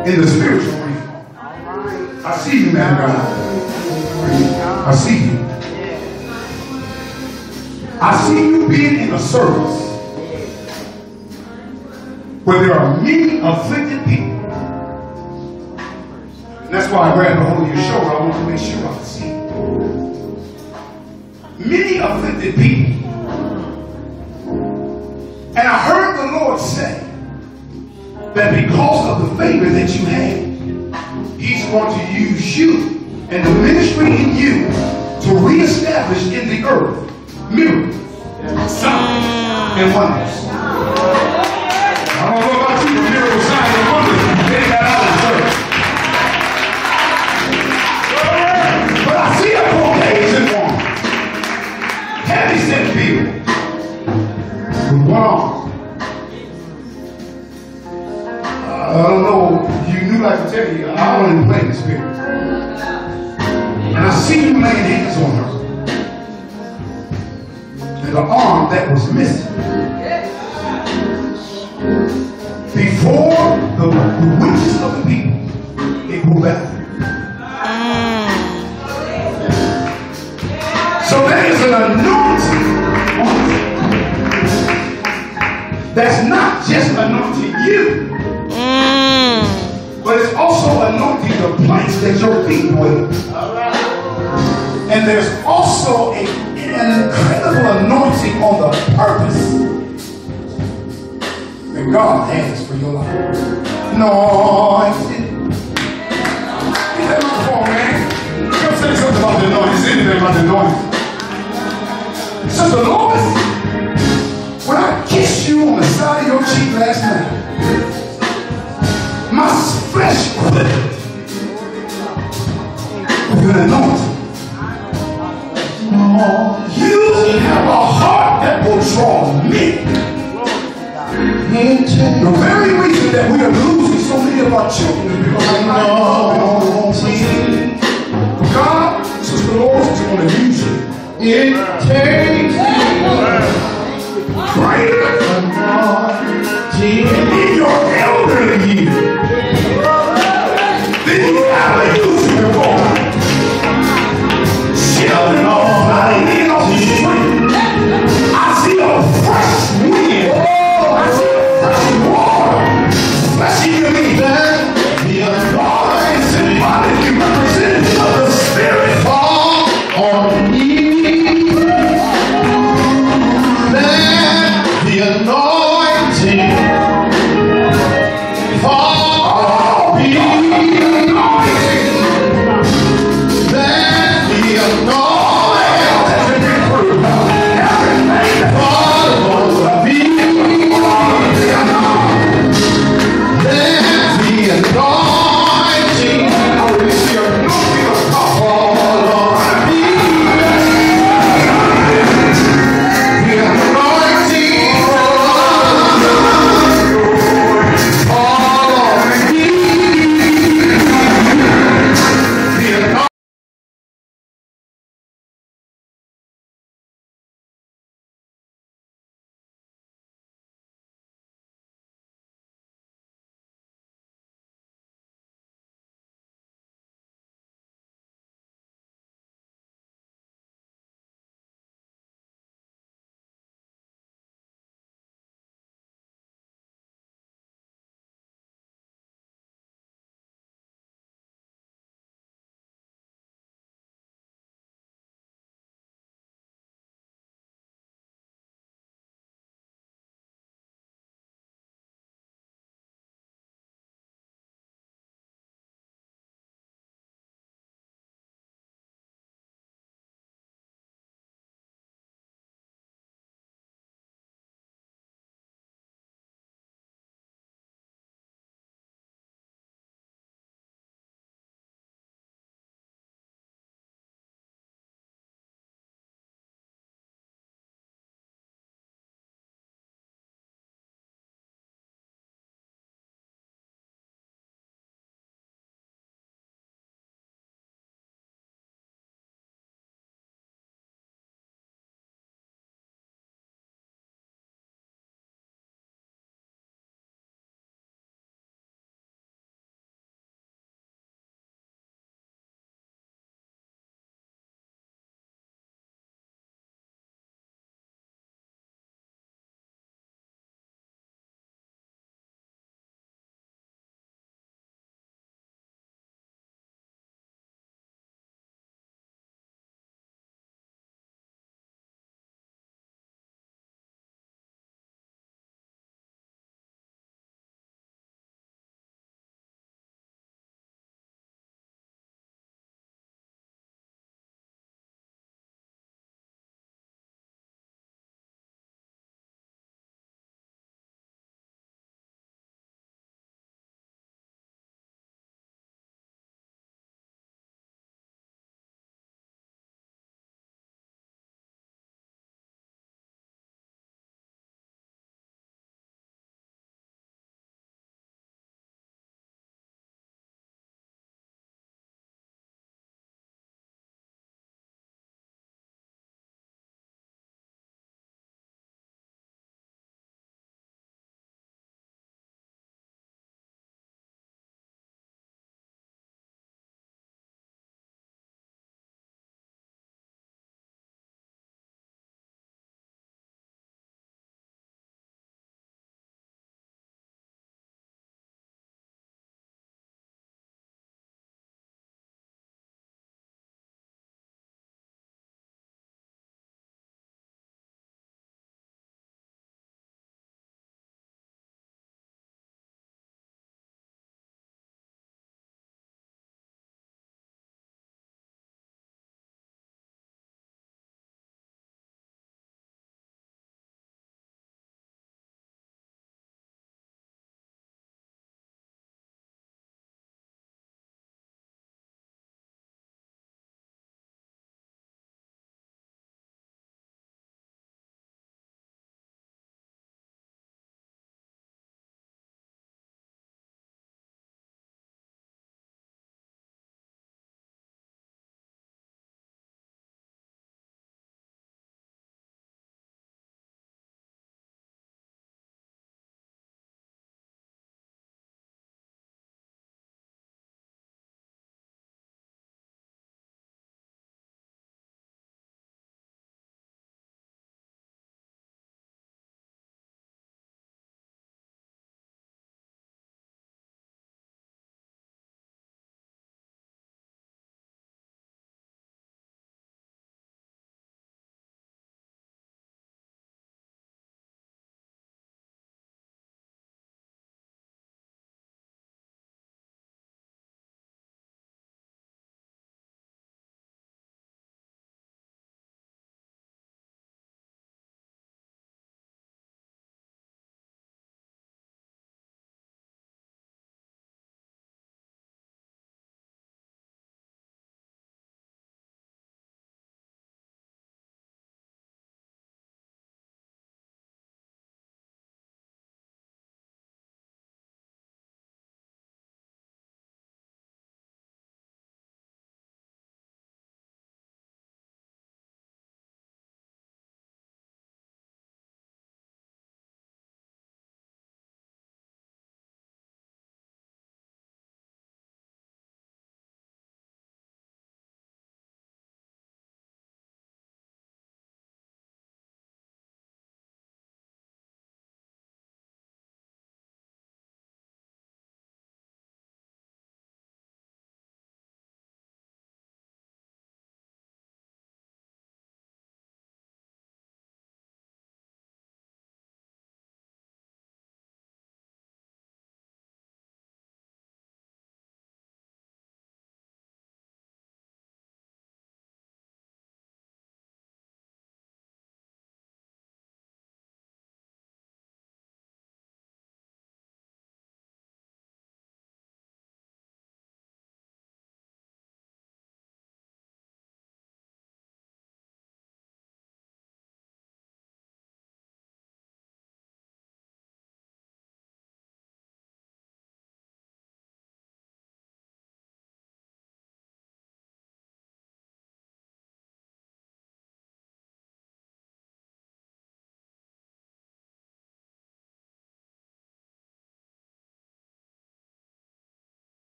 in the spiritual realm. I see you, man of God. I see you. I see you being in a service where there are many afflicted people. And that's why I grabbed a hold of your shoulder. I want to make sure I can see. Many afflicted people. And I heard the Lord say that because of the favor that you have, He's going to use you and the ministry in you to reestablish in the earth miracles, signs, and wonders. I don't know about you, but miracles, signs, and wonders, they got out of church. But I see a Caucasian woman, heavy set people, with one arm. I don't know, you knew I could tell you, I don't even play in the spirit. And I see you laying hands on her. And the arm that was missing. Before the witches of the people, it grew back. So there is an anointing on it. That's not just anointing you. But it's also anointing the place that your feet were. And there's also an incredible anointing on the purpose that God has for your life. Anointing. Get that microphone, man. Come say something about the anointing. Say anything about the anointing. Sister Lois, when I kissed you on the side of your cheek last night, my flesh quivered with an anointing. You have a heart that will draw men. The very reason that we are losing so many of our children is because of anointing. God, Sister Lord, is going to use you. It takes greater anointing in your hand.